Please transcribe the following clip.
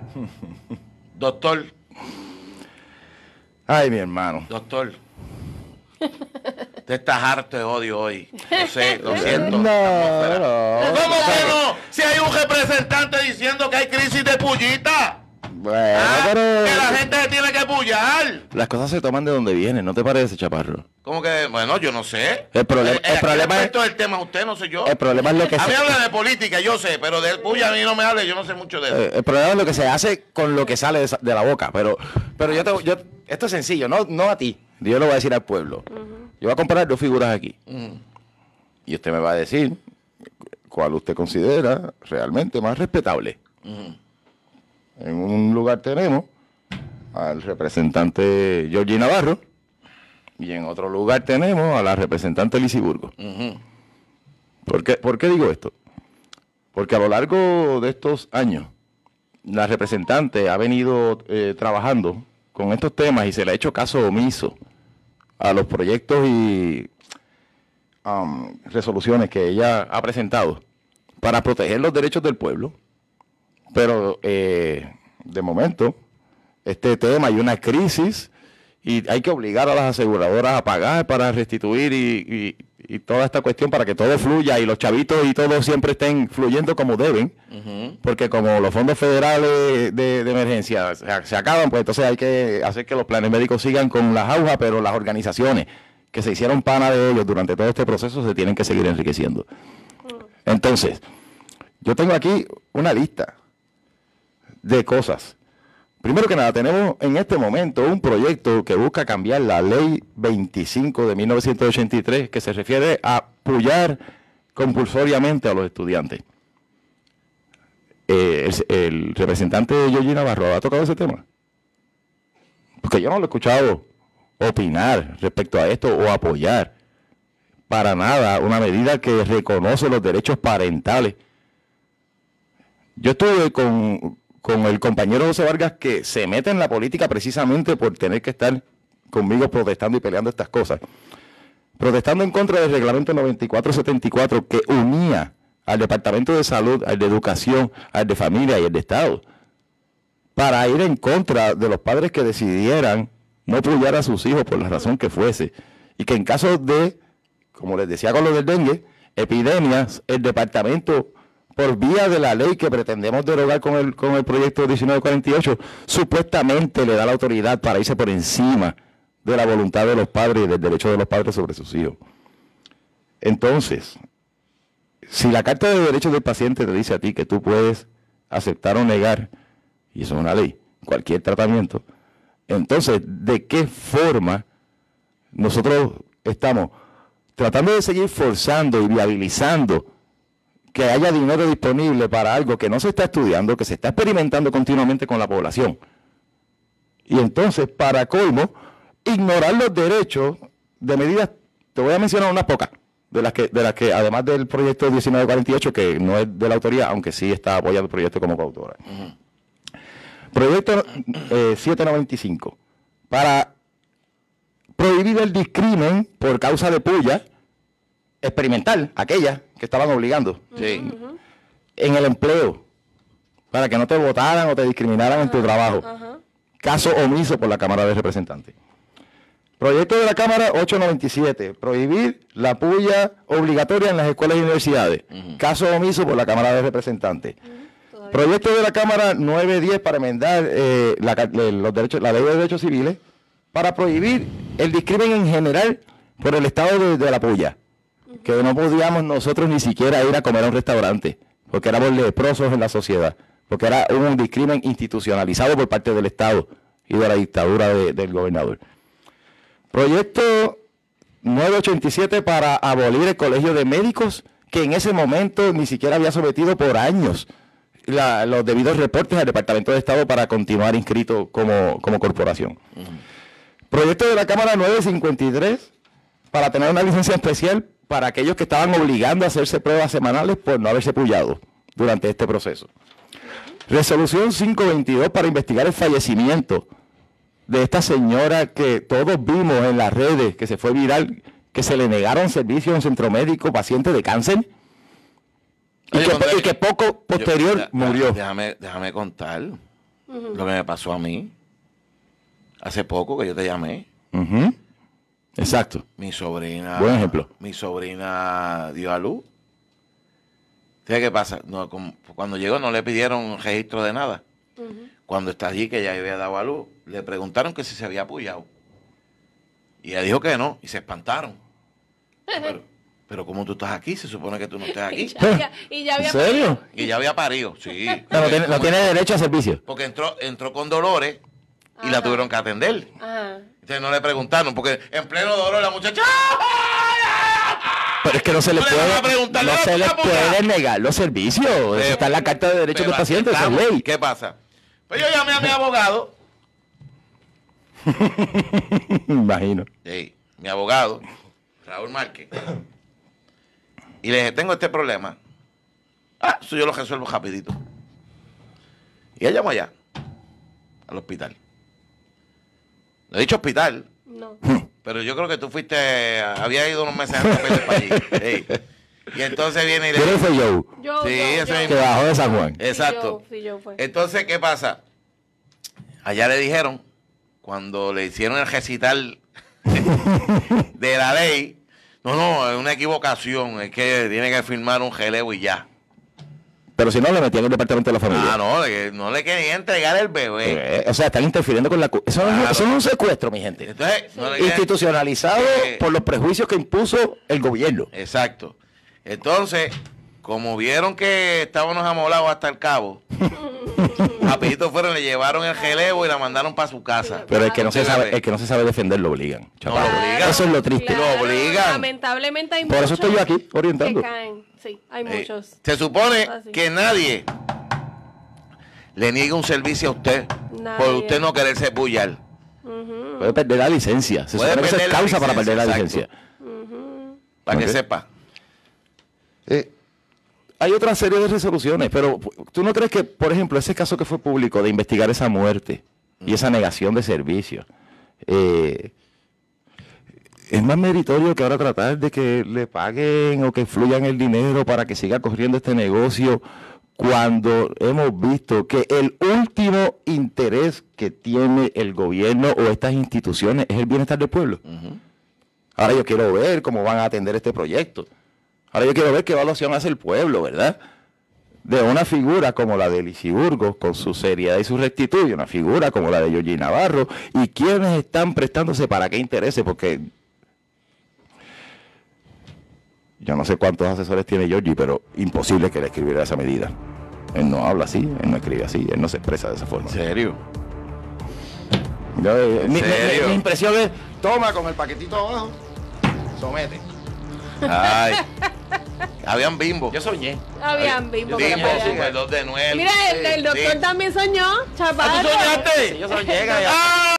Doctor. Ay, mi hermano. Doctor. Usted está harto de odio hoy. Lo sé, lo siento. No. ¿Cómo que no? Si hay un representante diciendo que hay crisis de pullita. Bueno, pero Que la gente se tiene que pullar. las cosas se toman de donde vienen, ¿no te parece, Chaparro? ¿Cómo que? Bueno, yo no sé. El problema es esto es el tema, usted no sé yo. el problema es lo que A mí se, habla de política, yo sé, pero del puya a mí no me hable, yo no sé mucho de eso. el problema es lo que se hace con lo que sale de la boca. Pero esto es sencillo, no a ti. Yo lo voy a decir al pueblo. Yo voy a comparar dos figuras aquí. Y usted me va a decir cuál usted considera realmente más respetable. En un lugar tenemos al representante Georgie Navarro y en otro lugar tenemos a la representante Lizy Burgos. ¿Por qué digo esto? Porque a lo largo de estos años la representante ha venido trabajando con estos temas y se le ha hecho caso omiso a los proyectos y resoluciones que ella ha presentado para proteger los derechos del pueblo. Pero de momento, este tema hay una crisis y hay que obligar a las aseguradoras a pagar para restituir y toda esta cuestión para que todo fluya y los chavitos y todo siempre estén fluyendo como deben, porque como los fondos federales de emergencia se acaban, pues entonces hay que hacer que los planes médicos sigan con las agujas, pero las organizaciones que se hicieron pana de ellos durante todo este proceso se tienen que seguir enriqueciendo. Entonces, yo tengo aquí una lista de cosas. Primero que nada, tenemos en este momento un proyecto que busca cambiar la ley 25 de 1983 que se refiere a pullar compulsoriamente a los estudiantes. El representante de Georgie Navarro ha tocado ese tema. Porque yo no lo he escuchado opinar respecto a esto o apoyar para nada una medida que reconoce los derechos parentales. Yo estuve con el compañero José Vargas, que se mete en la política precisamente por tener que estar conmigo protestando y peleando estas cosas. Protestando en contra del reglamento 9474 que unía al Departamento de Salud, al de Educación, al de Familia y al de Estado, para ir en contra de los padres que decidieran no pullar a sus hijos por la razón que fuese. Y que en caso de, como les decía con lo del dengue, epidemias, el departamento, por vía de la ley que pretendemos derogar con el proyecto 1948, supuestamente le da la autoridad para irse por encima de la voluntad de los padres y del derecho de los padres sobre sus hijos. Entonces, si la Carta de Derechos del Paciente te dice a ti que tú puedes aceptar o negar, y eso es una ley, cualquier tratamiento, entonces, ¿de qué forma nosotros estamos tratando de seguir forzando y viabilizando que haya dinero disponible para algo que no se está estudiando, que se está experimentando continuamente con la población? Y entonces, para colmo, ignorar los derechos de medidas, te voy a mencionar unas pocas, de las que además del proyecto 1948, que no es de la autoría, aunque sí está apoyado el proyecto como coautora. Proyecto 795, para prohibir el discrimen por causa de puya experimental, aquella que estaban obligando en el empleo, para que no te votaran o te discriminaran en tu trabajo. Caso omiso por la Cámara de Representantes. Proyecto de la Cámara 897, prohibir la puya obligatoria en las escuelas y universidades. Caso omiso por la Cámara de Representantes. Proyecto de la Cámara 910 para enmendar la Ley de Derechos Civiles para prohibir el discrimen en general por el estado de la puya. Que no podíamos nosotros ni siquiera ir a comer a un restaurante, porque éramos leprosos en la sociedad, porque era un discrimen institucionalizado por parte del Estado y de la dictadura del gobernador. Proyecto 987 para abolir el Colegio de Médicos, que en ese momento ni siquiera había sometido por años los debidos reportes al Departamento de Estado para continuar inscrito como corporación. Proyecto de la Cámara 953 para tener una licencia especial para aquellos que estaban obligando a hacerse pruebas semanales por no haberse pullado durante este proceso. Resolución 522 para investigar el fallecimiento de esta señora que todos vimos en las redes, que se fue viral, que se le negaron servicios en un centro médico, paciente de cáncer, y que poco posterior murió. Déjame contar. Lo que me pasó a mí. Hace poco que yo te llamé. Ujú. Exacto. Mi sobrina. Buen ejemplo. Mi sobrina dio a luz. ¿Sabes qué pasa? No, cuando llegó no le pidieron registro de nada. Cuando está allí, que ya había dado a luz, le preguntaron que si se había apoyado. Y ella dijo que no, y se espantaron. Pero ¿cómo tú estás aquí? Se supone que tú no estés aquí. Y ya había ¿En serio? Y ya había parido, sí. No tiene derecho a servicio. Porque entró con dolores y la tuvieron que atender. Ajá. Entonces no le preguntaron, porque en pleno dolor la muchacha... Pero es que no se le No le van a puede, preguntar, no ¿le se le vas a puede apoyar? negar los servicios. Eso está en la Carta de Derechos del Pero Paciente, esa es estamos. ley. ¿Qué pasa? Pues yo llamé a mi abogado. Me imagino. Sí, mi abogado, Raúl Márquez. Y le dije, tengo este problema. Eso yo lo resuelvo rapidito. Y él llamó allá, al hospital. Le he dicho hospital, No. pero yo creo que tú había ido unos meses antes para allí. Sí. Y entonces viene y le ¿Quién dice, fue Joe? Sí, ese mismo. Que bajó de San Juan. exacto. Sí, yo fue. Entonces, ¿qué pasa? Allá le dijeron, cuando le hicieron el recital de la ley, no, es una equivocación, es que tiene que firmar un relevo y ya. Pero si no, le metían en el departamento de la familia. No le quería entregar el bebé. O sea, están interfiriendo con la... Eso, Claro. eso no es un secuestro, mi gente. Entonces, no le quería- Institucionalizado por los prejuicios que impuso el gobierno. Exacto. Entonces, como vieron que estábamos amolados hasta el cabo, rapidito fueron, le llevaron el relevo y la mandaron para su casa. Pero el que no se Claro. sabe, el que no se sabe defender lo obligan. chaval. lo obligan. Eso es lo triste. Lo obligan. Lamentablemente hay Por eso muchos estoy yo aquí, orientando. que caen. Sí, hay muchos. Se supone Así. que nadie le niegue un servicio a usted Nadie. por usted no quererse pullar. Puede perder la licencia. Se Puede supone que eso es perder la causa para licencia, perder la exacto. licencia. Para Ok. que sepa. Hay otra serie de resoluciones, pero ¿tú no crees que, por ejemplo, ese caso que fue público de investigar esa muerte y esa negación de servicio, es más meritorio que ahora tratar de que le paguen o que fluyan el dinero para que siga corriendo este negocio cuando hemos visto que el último interés que tiene el gobierno o estas instituciones es el bienestar del pueblo? Ahora yo quiero ver cómo van a atender este proyecto. Ahora yo quiero ver qué evaluación hace el pueblo, ¿verdad? De una figura como la de Lizy Burgos, con su seriedad y su rectitud, y una figura como la de Yoyi Navarro, y quiénes están prestándose para qué intereses, porque yo no sé cuántos asesores tiene Yoyi, pero imposible que le escribiera esa medida. Él no habla así, él no escribe así, él no se expresa de esa forma. ¿En serio? Mi impresión es, toma con el paquetito abajo, somete. Ay. Habían bimbo. Yo soñé. Habían bimbo. Bimbo, que no podían. super 2 de 9. Mira, el doctor Sí. también soñó, chaparro. ¿Tú soñaste? Yo soñé.